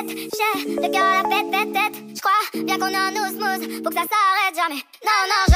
J'ai le cœur à la tête. J'crois bien qu'on a nos smooth, faut que ça s'arrête jamais. Non, non,